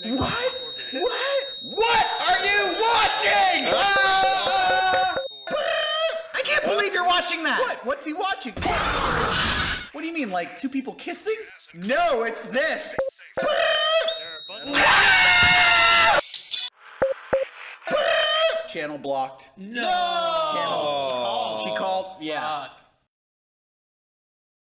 What? What are you watching? I can't believe you're watching that. What? What's he watching? What do you mean, like two people kissing? No, it's this. Channel blocked. No. Channel. She called. Yeah.